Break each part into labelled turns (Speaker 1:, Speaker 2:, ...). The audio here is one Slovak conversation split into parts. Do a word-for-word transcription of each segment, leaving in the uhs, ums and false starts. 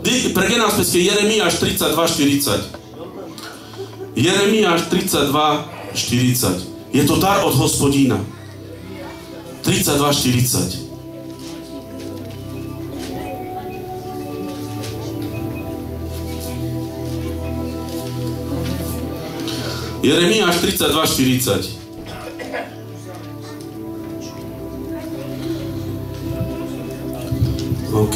Speaker 1: Pre nás peske Jeremiáš tridsaťdva štyridsať. Jeremiáš tridsaťdva štyridsať. Je to dar od Hospodína. tridsaťdva štyridsať. Jeremiáš tridsaťdva štyridsať. OK.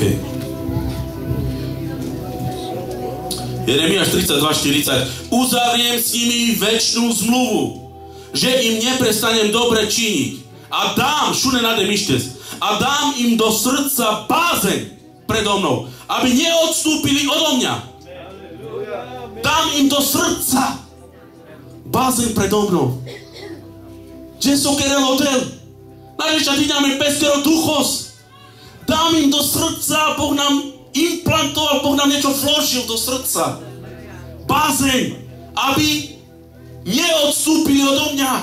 Speaker 1: Jeremiáš tridsaťdva štyridsať. Uzavriem s nimi večnú zmluvu, že im neprestanem dobre činiť. A dám, šune nade mištes, a dám im do srdca bázeň predo mnou, aby neodstúpili odo mňa. Dám im do srdca bázeň predo mnou. Že so kerelo del. Najväčšia dýňame peskero duchos. Dám im do srdca, Boh nám implantoval, Boh nám niečo vložil do srdca. Bázeň, aby neodstúpili odo mňa.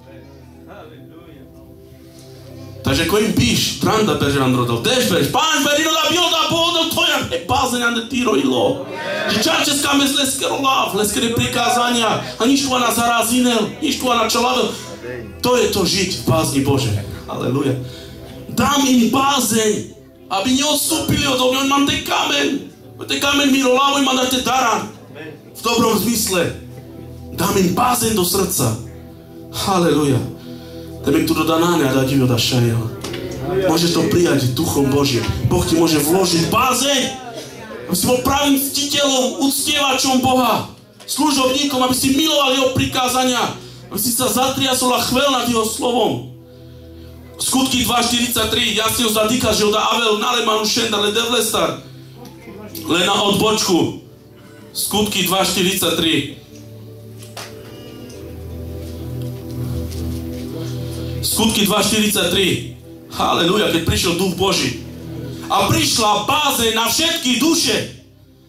Speaker 1: Takže ko im píš, tranda pežandrodov, tež bereš, páň verino da bioda pohodol tvoja, bázeň ande týro ilo. Že čačeská mes leskero láv, leskere prikázania, a ništva na zarazinel, ništva na čalavel. To je to žiť v bázni Bože. Aleluja. Dám im bázeň, aby neodstúpili odo mňa, mám ten kameň. Ten kameň mi rolávo, mám dať ten daran. V dobrom zmysle. Dám im bázeň do srdca. Halleluja. Tebe tu dodanáne a dá divio da šajela. Môžeš to prijať duchom Božím. Boh ti môže vložiť bázeň, aby si bol pravým ctiteľom, uctievačom Boha, služobníkom, aby si miloval jeho prikázania, aby si sa zatriasol a chvel nad jeho slovom. Skutky dva štyridsaťtri, ja si ho zadýka, že ho dá Avel na lemanu šenda, le devlestar. Len na odbočku. Skutky dva štyridsaťtri. Skutky dva štyridsaťtri. Halleluja, keď prišiel duch Boží. A prišla bázeň na všetky duše.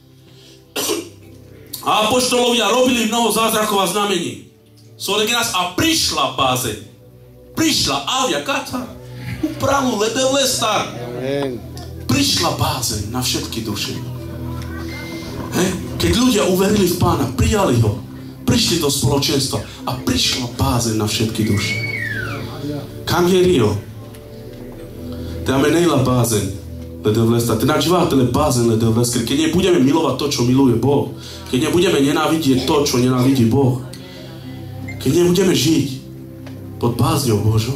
Speaker 1: A apoštolovia robili mnoho zázrakov a znamení. A prišla bázeň. Prišla avia kata. Upravu ledevlestar. Prišla bázeň na všetky duše. Hej? Keď ľudia uverili v Pána, prijali ho, prišli do spoločenstva a prišla bázeň na všetky duše. Kam je Rio? Te amenejla bázeň ledevlestar. Te nađivatele bázeň ledevlestar. Keď nebudeme milovať to, čo miluje Boh. Keď nebudeme nenávidieť to, čo nenávidí Boh. Keď nebudeme žiť pod bázňou Božou.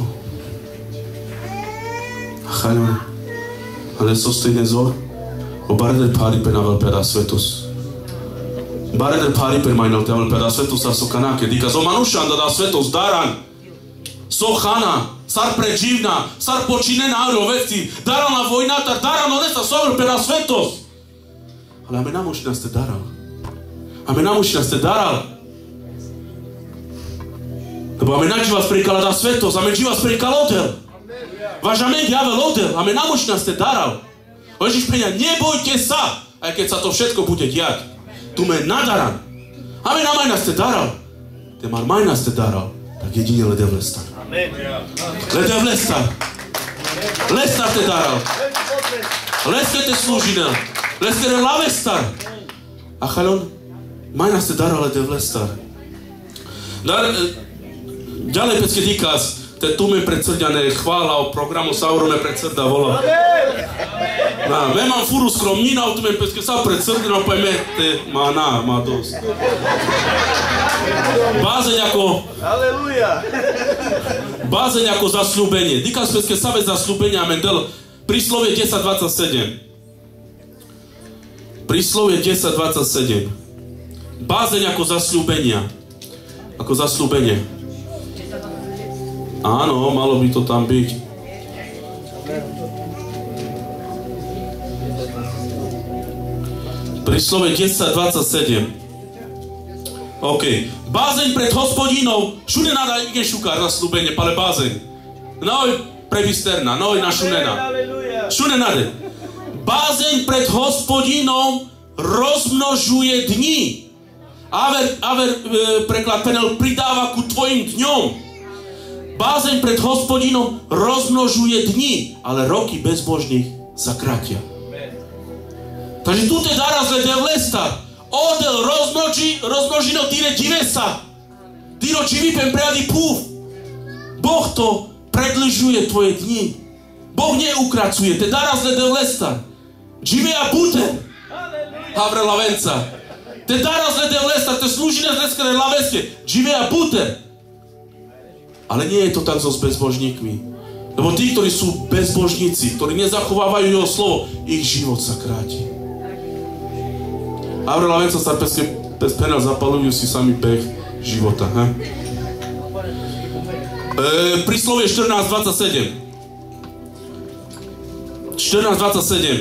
Speaker 1: Achajme. Ale sostejne zor. O baredel pári pe navel peda svetus. Baredel pári pe majnal tevel peda svetus a so kanake. Dika zo manušan da da svetus daran. So chana. Sar preživna. Sar počine náro veci. Darana vojnata. Daran odesta sovel peda svetus. Ale ame namušina ste daral. Ame namušina ste daral. Lebo ame nađi vas prikala da svetos, ame dži vas prikala odel. Vaš amen diavel odel, ame namoć nas te daral. Ježiš penja, nebojte sa, aj keď sa to všetko bude diať. Tu me nadaran. Ame namaj nas te daral. Te mar maj nas te daral, tak jedine ledevlestar. Ledevlestar. Lestar te daral. Leske te služinel. Leske te lavestar. A chalon, maj nas te daral ledevlestar. Dar... Ďalej pecké dikaz, te tu me predsrďané chvála o programu Sauro me predsrda vola. Na, me mám furu skromnina, tu me pecké sa predsrdina, pa me te, má na, má dosť. Bázeň ako... Aleluja! Bázeň ako zasľúbenie. Dikaz pecké sa bez zasľúbenia, mendel, príslovie desať dvadsaťsedem. Príslovie desať dvadsaťsedem. Bázeň ako zasľúbenia. Ako zasľúbenie. Áno, malo by to tam byť. Príslove desať dvadsaťsedem. OK. Bázeň pred Hospodinou. Šune nada ide šukár zasľúbenie, pale bázeň. Noj previsterna, noj na šunena. Šune nade. Bázeň pred Hospodinou rozmnožuje dni. Aver, aver e, preklad Penel pridáva ku tvojim dňom. Bázeň pred Hospodinom rozmnožuje dni, ale roky bezbožných zakrátia. Takže tu je daraz le devlesta. Odel rozmnoží, rozmnožino týre divesa. Týro čivipem priady púv. Boh to predlžuje tvoje dni. Boh neukracuje. Te daraz le devlesta. Dživea bute. Havre lavenca. Te daraz le devlesta. Te slúžine z neskere laveske. Dživea bute. Ale nie je to tak so s bezbožníkmi. Lebo tí, ktorí sú bezbožníci, ktorí nezachovávajú jeho slovo, ich život sa kráti. Havre lavenca sa bez penel zapalujú si sami beh života. He? E, príslovie štrnásť dvadsaťsedem. štrnásť dvadsaťsedem.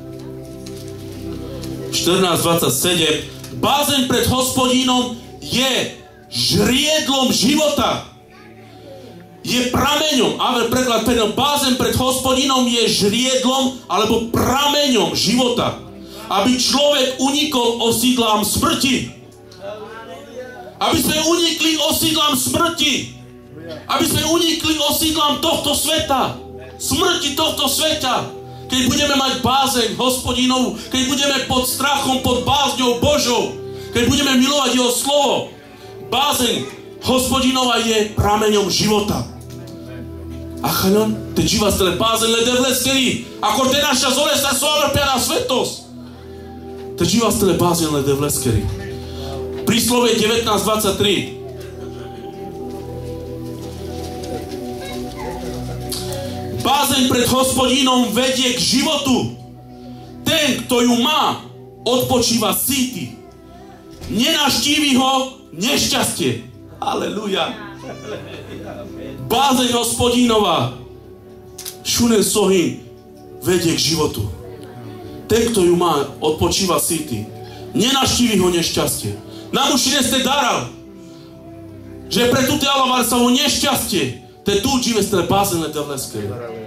Speaker 1: štrnásť dvadsaťsedem. Bázeň pred Hospodínom je žriedlom života. Je prameňom. Aver preklad penel. Bázeň pred Hospodínom je žriedlom alebo prameňom života. Aby človek unikol osídlám smrti. Aby sme unikli osídlám smrti. Aby sme unikli osídlám tohto sveta. Smrti tohto sveta. Keď budeme mať bázeň Hospodinovu, keď budeme pod strachom, pod bázňou Božou, keď budeme milovať jeho slovo, bázeň Hospodinova je prameňom života. A chaľon, te živastele bázeň le devleskeri, ako te naša zole sa soavr pia na svetos. Te živastele bázeň le devleskeri. Príslovie devätnásť dvadsaťtri. Bázeň pred Hospodínom vedie k životu. Ten, kto ju má, odpočíva síty. Nenaštívi ho nešťastie. Aleluja. Bázeň Hospodínova, šunen sohin, vedie k životu. Ten, kto ju má, odpočíva síty. Nenaštívi ho nešťastie. Namušine ste daral, že pre tu tealovar sa ho nešťastie. Te tu žive ste bázeň le devleske.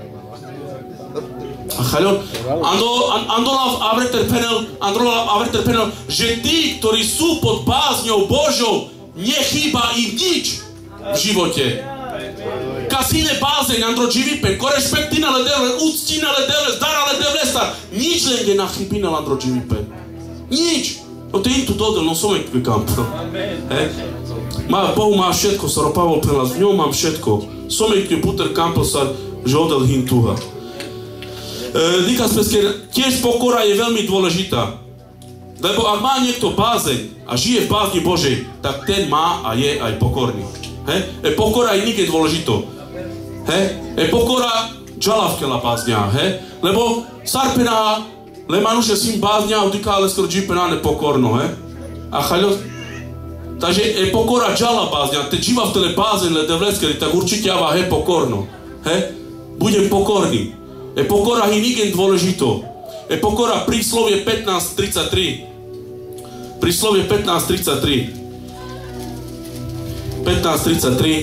Speaker 1: A chaľon, Andolav avreter penel, Andolav avreter penel, že tí, ktorí sú pod bázňou Božou, nechýba im nič v živote. Kasine bázeň, Andro Dživipen, korešpektina le devles, úctina le devles, dara le devlesta, nič len je nachybina, Andro Dživipen. Nič. No te im tu dodel, no som ekve kampo. Bohu má všetko, sa ropavol penlas, v ňom mám všetko. Som ekve puter kampo sa, že odel hintuha. Dika speske, tiež pokora je veľmi dôležitá. Lebo ak má niekto bázeň a žije v bázni Božej, tak ten má a je aj pokorný. He? E pokora je nikde dôležito. He? E pokora džalavkela bázňa. He? Lebo sarpena le manuše sim bázňa, udika ale skoro džipena nepokorno. He? A chaľo... Takže e pokora džala bázňa, te dživa v tele bázeň le devleskeri, tak určite ava he pokorno. He? Budem pokorný. E pokora je nikde dôležito. E pokora príslovie pätnásť tridsaťtri. Príslovie pätnásť tridsaťtri. pätnásť tridsaťtri.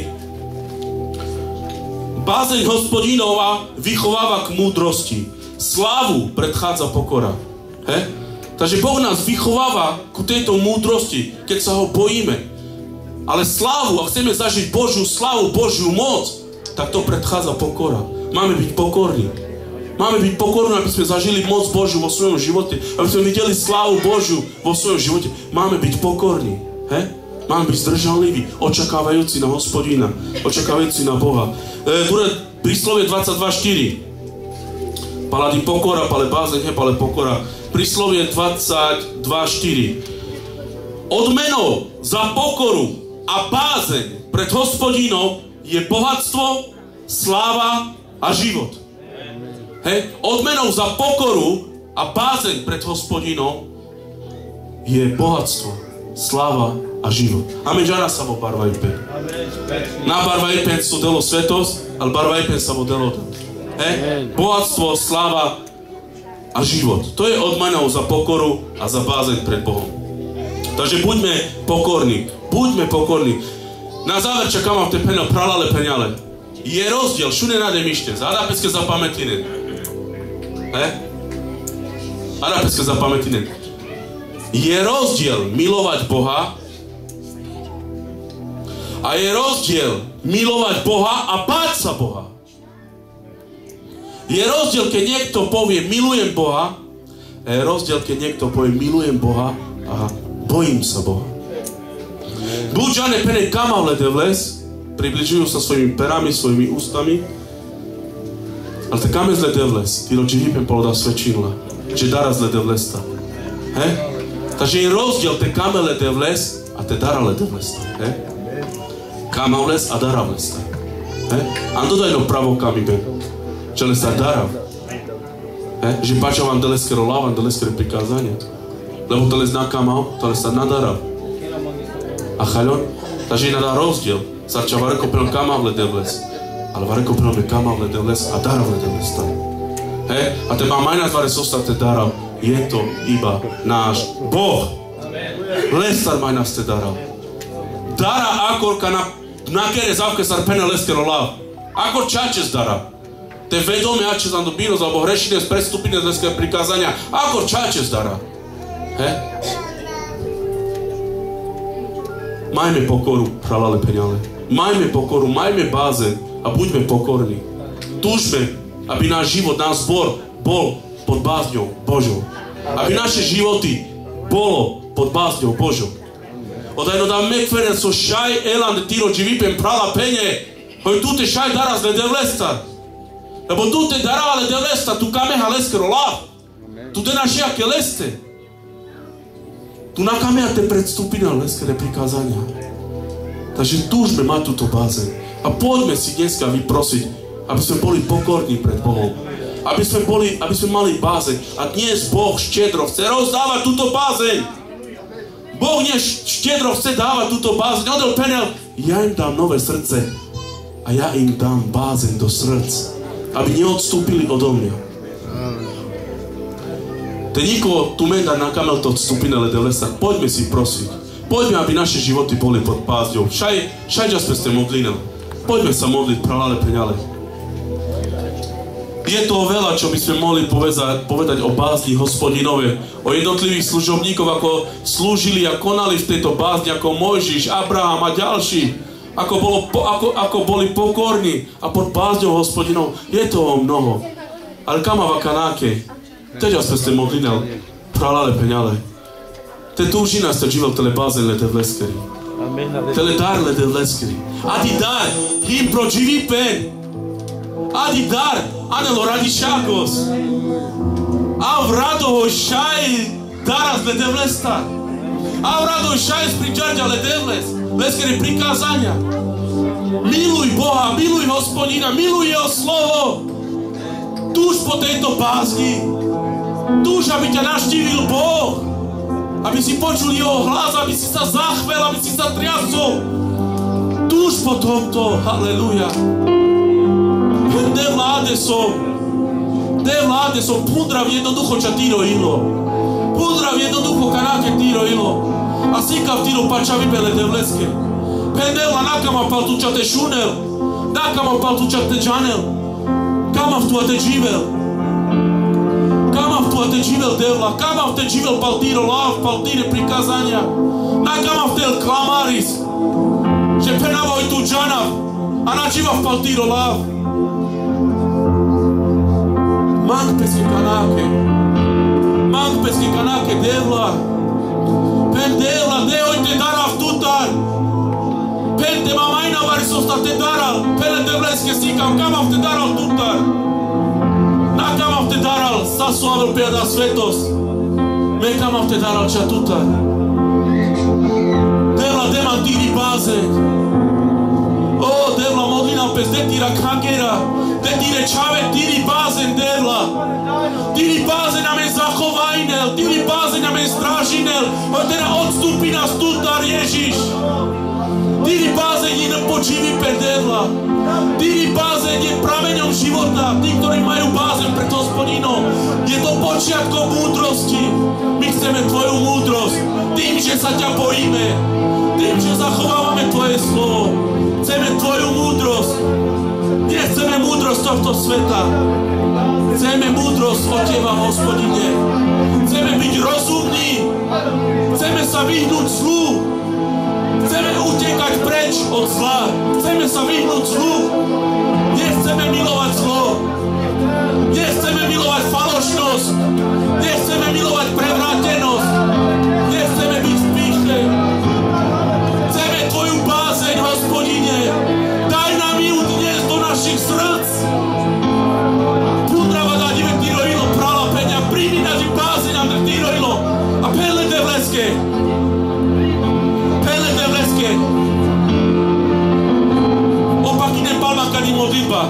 Speaker 1: Bázeň Hospodinova vychováva k múdrosti. Slávu predchádza pokora. He? Takže Boh nás vychováva ku tejto múdrosti, keď sa ho bojíme. Ale slávu, ak chceme zažiť Božiu slávu, Božiu moc, tak to predchádza pokora. Máme byť pokorní. Máme byť pokorní, aby sme zažili moc Božiu vo svojom živote. Aby sme videli slávu Božiu vo svojom živote. Máme byť pokorní. He? Máme byť zdržanliví, očakávajúci na Hospodina. Očakávajúci na Boha. E, druhé príslovie dvadsaťdva štyri. Palady pokora, pale bázeň, he, pale pokora. Príslovie dvadsaťdva štyri. Odmenou za pokoru a bázeň pred Hospodinom je bohatstvo, sláva a život. Hej, odmenou za pokoru a bázeň pred Hospodinom je bohatstvo, sláva a život. Amen, žara sa vo barvajpen. Na barvajpen sú delo svetos, ale barvajpen sa vo delo. Hej, bohatstvo, sláva a život. To je odmenou za pokoru a za bázeň pred Bohom. Takže buďme pokorní. Buďme pokorní. Na záver čakám v te penel pralale penjale. Je rozdiel, šune nade mište, zada peske zapametine. He? Ada peske zapametine. Je rozdiel milovať Boha a je rozdiel milovať Boha a báť sa Boha. Je rozdiel, keď niekto povie milujem Boha, A je rozdiel, keď niekto povie, milujem Boha a bojím sa Boha. Buď žane pene kamavle devles, približujú sa svojimi perami, svojimi ústami, ale te kame zle devles, ty roči hypen poloda svečinla, že dara zle devlesta. He? Takže je rozdiel te kamele devles a te darale devlesta. He? Kamavles a daravlesta. He? Ando dajno pravo kamiben, že le sa darav. He? Že pača vám deleskero lavan, deleskero prikázania. Lebo to le zna kamav, to le sa nadarav. A chalon? Takže je nadá rozdiel. Sarča vareko prel kamavle devles. Ale vareko prel me kamavle devles a daravle devles. He? A te má majná zvare zostate darav. Je to iba náš Boh. Lesar maj nás te darav. Dara akor ka na, na kere zavke sar pene leskero lav. Akor čačes dara. Te vedome ače zan dobinos, alebo hrešine z prestupine z leskero prikázania. Akor čačes dara. He? Majme pokoru, pralale peňale. Majme pokoru, majme bázeň a buďme pokorní. Túžme, aby náš život, náš zbor bol pod bázňou Božou. Aby naše životy bolo pod bázňou Božou. Odajno da mekveren so šaj elan de tiro dživipem prala penje, hoj tu te šaj daras le devlesta. Lebo tu te darava le devlesta, tu kameha leskero lav. Tu te našia ke leste. Tu na kamea te predstupina leskere prikázania. Takže túžme mať túto bázeň. A poďme si dneska vyprosiť, aby sme boli pokorní pred Bohom. Aby sme, boli, aby sme mali bázeň. A dnes Boh štedro chce rozdávať túto bázeň. Boh dnes štedro chce dávať túto bázeň. Odel penel, ja im dám nové srdce. A ja im dám bázeň do srdc. Aby neodstúpili odo mňa. Te nikoho tu menda na kamel to odstúpine le devlesa. Poďme si prosiť. Poďme, aby naše životy boli pod bázňou. Šaj, šaj sme ste modlili. Poďme sa modliť, pralale peňale. Je toho veľa, čo by sme mohli povedať, povedať o bázni Hospodinove, o jednotlivých služobníkov, ako slúžili a konali v tejto bázni, ako Mojžiš, Abraham a ďalší. Ako, bolo, ako, ako boli pokorní a pod bázňou Hospodinov. Je toho mnoho. Ale kamava kanáke. Teď sme ste modlili, pralale peňale. Te túžina ste živel tele bázeň le devleskeri. Tele dar le devleskeri. Adi dar, him proživí pen. Adi dar, anelo radi šakos. A vradoho šaj daras le devlesta. A vradoho šaj spričarďa le devles. Leskeri prikázania. Miluj Boha, miluj Hospodina, miluj Jeho slovo. Túž po tejto bázni. Túž, aby ťa navštívil Boh. Aby si počul Jeho hlas, aby si sa zachvel, aby si sa triasol. Túž po tomto, halleluja. De vláde som, de vláde som, pundra v jednoducho ča týro ilo. Pundra v jednoducho kanáke týro ilo. A sika v týro pača vybele devleske. Pendela nakama pal tu ča te šunel. Nakama pal tu ča te džanel. Kama v tu a te živel. Kama v tu a te živel devla. Kama v te živel pal týro lav, pal týre prikázania. Nakama v tel klamaris. Že penavoj tu džanav. A načiva v pal týro lav. Mang peske kanáke. Mang peske kanáke devla. Pen devla, dehoj te darav tutar. Pen te mamajna varisosta te daral. Pele devleske sikam, kamav te daral tutar. Na kamav te daral, sa suavel peda svetos. Me kamav te daral ča tutar. Devla deman tiri baze. O, devla modlina pes detira kangera. Detire čave tiri bazen devla. Tiri bazen na men zachovajnel. Tiri bazen na men stražinel. O teda odstúpi nás tutar Ježiš. Tiri bazen je nepočívi pe devla. Tiri bazen je prameňom života. Tí, ktorí majú bázen pred Hospodinom. Je to počiatkom múdrosti. My chceme Tvoju múdrosť. Tým, že sa ťa bojíme. Tým, že zachovávame Tvoje slovo. Chceme Tvoju múdrosť. Nechceme múdrosť tohto sveta. Chceme múdrosť od Teba, Hospodine. Chceme byť rozumní. Chceme sa vyhnúť zlu. Chceme utekať preč od zla. Chceme sa vyhnúť zlu. Nechceme milovať zlo. Nechceme milovať falošnosť. Nechceme milovať prevrátenosť. Nechceme byť v pýche. Chceme Tvoju bázeň, Hospodine. Daj nám ju dnes do našich srdc. Pundrava da divertirojilo prala penja. Primi naši bázeň nám divertirojilo. A pele te vleske. Pele te vleske. Opak idem palma kadi modlitba.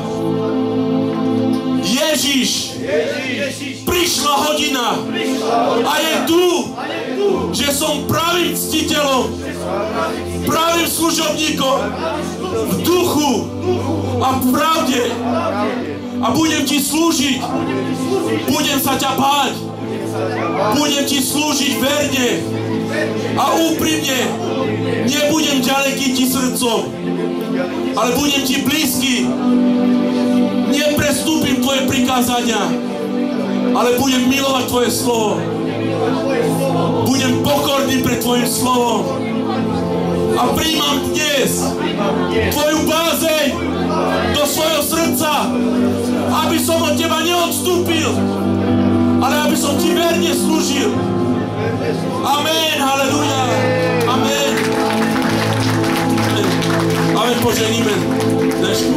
Speaker 1: Ježiš, Ježiš, prišla hodina a je tu, že som pravým ctiteľom, pravým služobníkom v duchu a v pravde a budem Ti slúžiť, budem sa ťa báť, budem Ti slúžiť verne a úprimne, nebudem ďaleký Ti srdcom, ale budem Ti blízky. Neprestúpim Tvoje prikázania, ale budem milovať Tvoje slovo. Budem pokorný pred Tvojim slovom. A príjmam dnes Tvoju bázeň do svojho srdca, aby som od Teba neodstúpil, ale aby som Ti verne slúžil. Amen, haleluja. Amen. Amen, poženíme dnešku.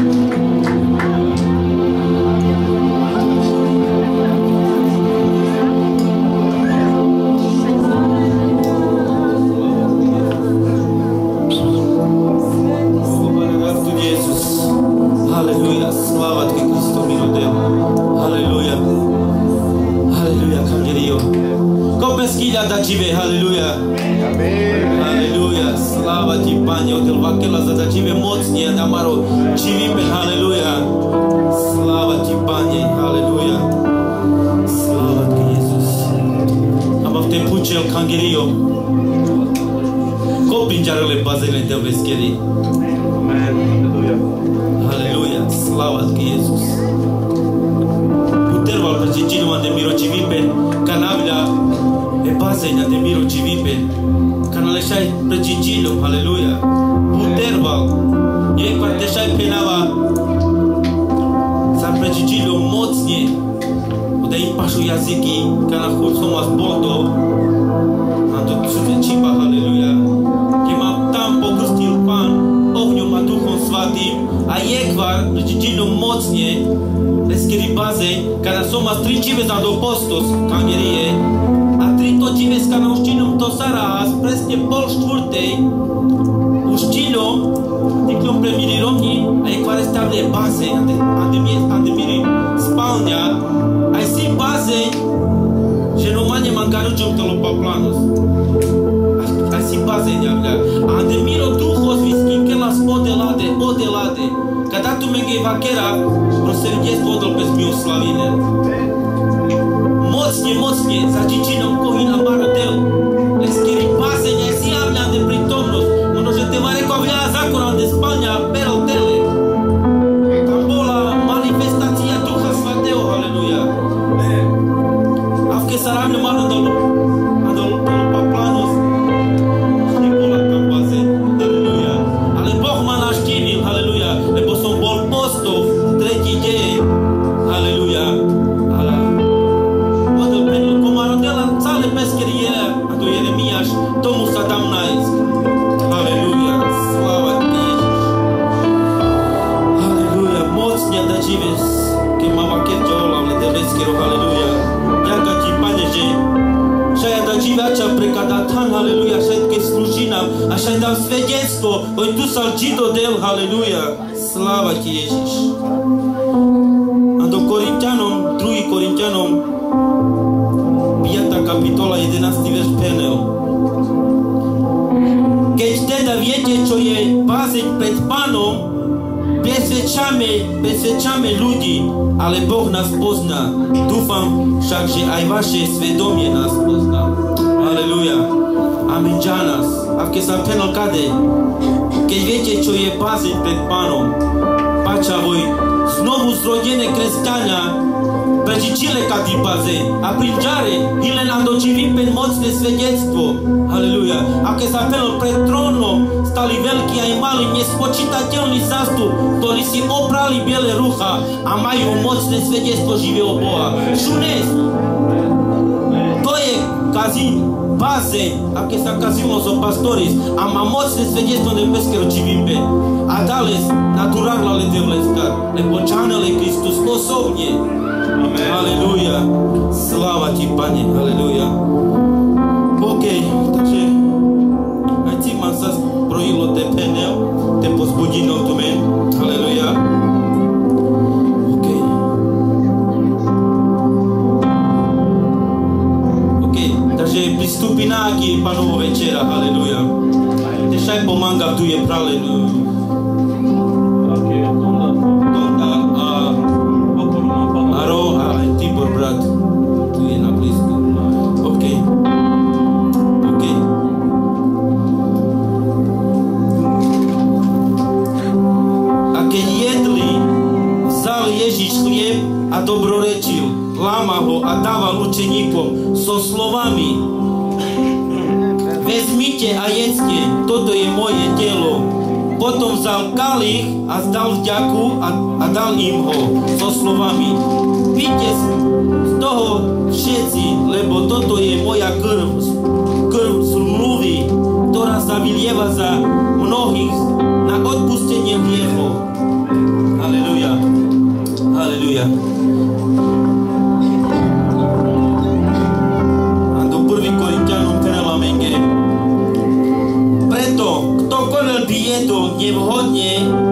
Speaker 2: Da Cive, haleluja. Haleluja. Slava Ti, Pane, od Elvachela za da Cive mocnie, da maro Civipe, haleluja. Slava Ti, Pane, haleluja. Slava Ti, Iisus. Am avut pucel cangerio. Copingearele bazele de vescheri. Haleluja. Haleluja. Slava Ti, Iisus. Puterval pe cicinu de miro Civipe, canavila e bazenia de miro Civipe, canaleshai precicilo, haleluja. Puterval, e parteshai penava, sa precicilo mocnie, da impashu jaziki, kana somas bolto, ando cipa, haleluja. Che ma tam pogustil pan, ogniu ma duchom svatim, a jekvar precicilo mocnie, leskeri baze, kana somas trincive za do postos, kangerie, to dneska na uštinom to saraz, presne pol štvrtej, uštinom, tiklom premili rovni, a je kvare stavlje baze, ande miri spalnja, a je si baze, že no manje mangaručom telo pa planos. A si baze njavlja. Ande miro duhos viskim kelas odelade, odelade, kada tu menge vakera, proserijestvo odol bez mio slavine. Mocnie, mocnie, za cicinom kohina barodeu. Leskeri pasenia si javlja de pritomnost. Ono že te mare kovlja zakona de spalnja perel tele. Tam bola manifestacija Duha Svatého, haleluja. Avke saravno malo dolu, a dolu pa planos. Šti bola tam baze, haleluja. Ale Boh ma naštívil, haleluja, lebo som bol postov tretí deň, haleluja. Cale peskerie, a to Jeremiáš, tomu sa tam nájsť. Haleluja, sláva Ti, Ježiš. Haleluja, mocne da žives, keď mám aké džola, ale te veskero, haleluja. Ďaká Ti, Pane, že šaja da živača prekada tam, haleluja, všetky slúži nám a šaj dám svedectvo, oj tu sa čido del, haleluja. Sláva Ti, Ježiš. A do Korinťanom, druhý Korinťanom, piata kapitola, jedenásty verš penel. Keď teda viete, čo je bázeň pred Pánom, presvedčame, presvedčame ľudí, ale Boh nás pozná. Dúfam však, že aj vaše svedomie nás pozná. Aleluja. Amen, Janas. A keď sa penel kade, keď viete, čo je bázeň pred Pánom, pača voj, znovu zrodené kresťania, Prežitile kati paze, a prinđare, ile nam dočivim pen mocne svedectvo. Haleluja. Ako je zapelo pred tronom stali veliki a i mali nespočitatelni zastup, ktorí si oprali biele rucha a majú mocné svedectvo živého Boha. Šunes, to je kazín, baze, aké sa kazilo so pastoris a má mocné svedectvo nebeského čivimbe. A dales naturálna letevleska, lebo čanel je Kristus osobne. Amen. Halleluja. Sláva ti, Pane. Halleluja. OK, takže aj ti mám sa projilo te penel, te pozbudino tu men. Halleluja. OK. OK, takže pristúpi na aký Panovo večera. Halleluja. Tež aj pomága tu je prale. Aro a Tibor brat, tu je na blízku. OK. OK. A keď jedli, vzal Ježiš chlieb a dobrorečil, lámal ho a dával učeníkom so slovami: vezmite a jedzte, toto je moje telo. Potom vzal kalich a zdal vďaku a, a dal im ho so slovami: píte z toho všetci, lebo toto je moja krv, krv zmluvy, ktorá sa vylieva za mnohých na odpustenie hriechov. Halleluja. Halleluja. A do prvý Korinťanom trela menge. Preto, ktokoľvek by jedol nevhodne,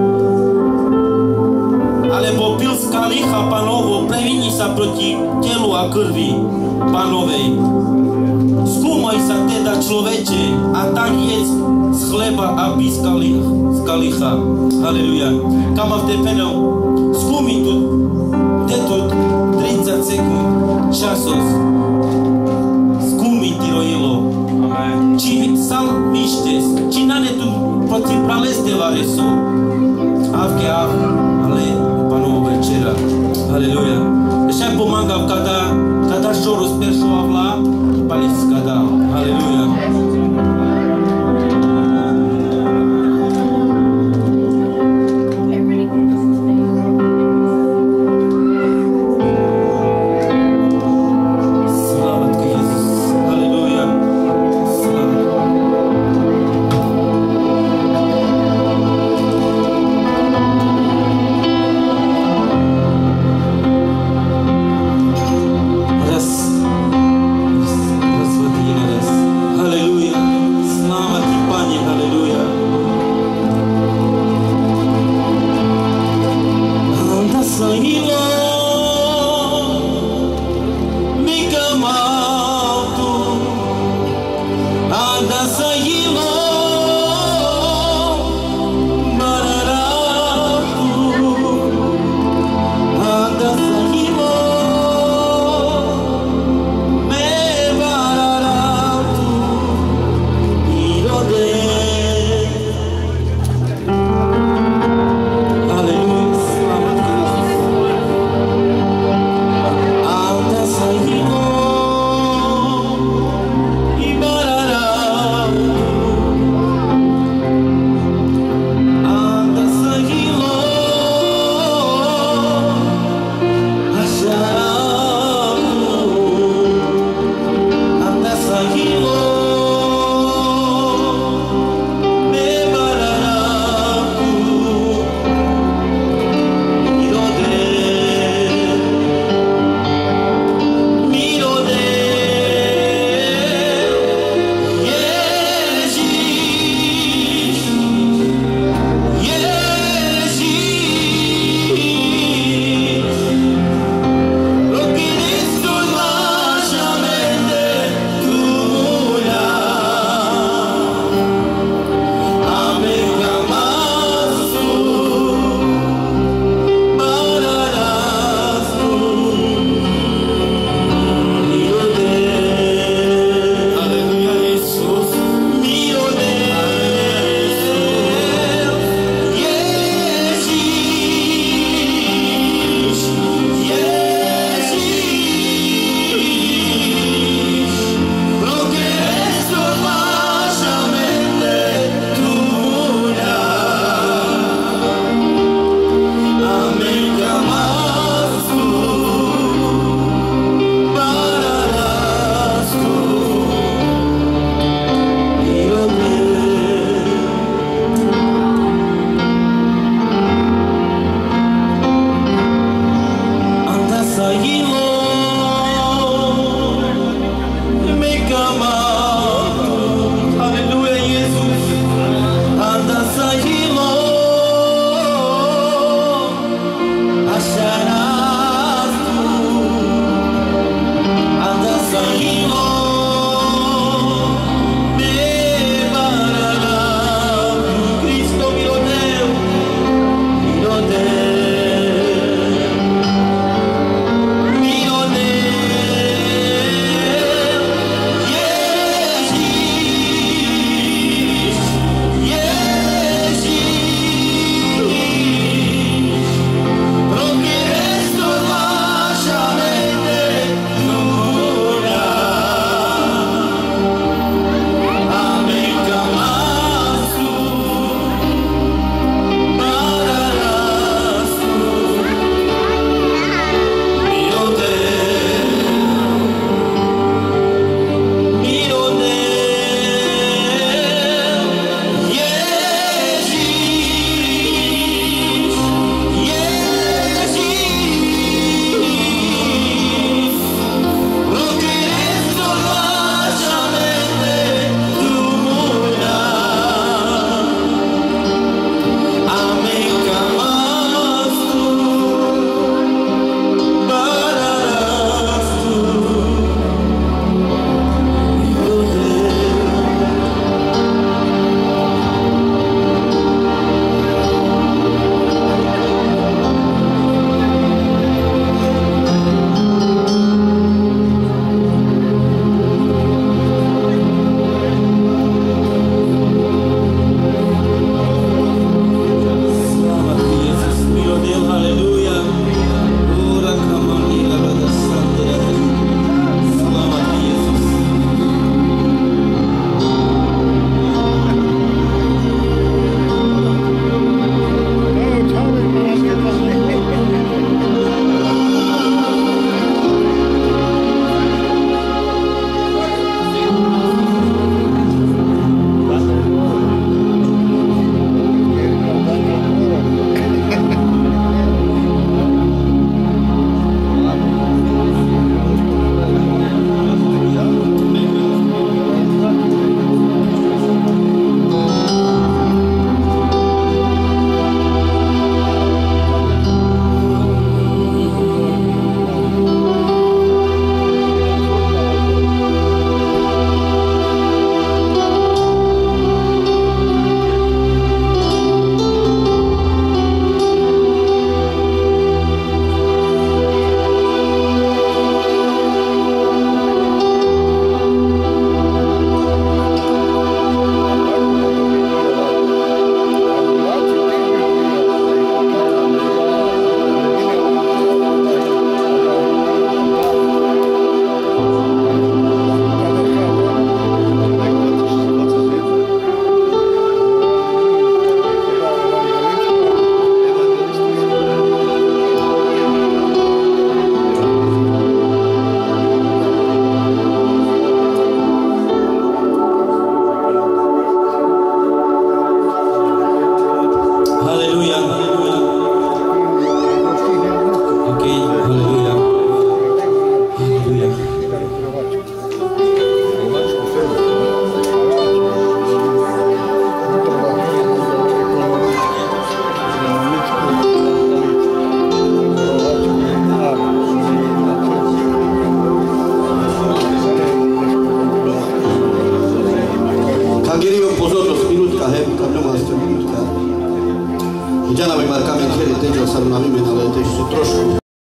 Speaker 2: alebo pil z kalicha Pánovo, previní sa proti telu a krvi Pánovej. Skúmaj sa teda, človeče, a tak jedz z chleba a pí z kalicha. Halleluja. Kama v tepenel, skúmi tu, detu tridsať sekúnd, časos. Skúmi ti rojilo. Či sal vištes, či na netu proti pralestevare sú. Avke av, ale Panovo večera. Halleluja. Ešte pomágam, kada, kada što rozperšovala, palec kada. Halleluja.
Speaker 3: Widziana mój markami, kiedy tydzień sam na imię, ale też troszkę.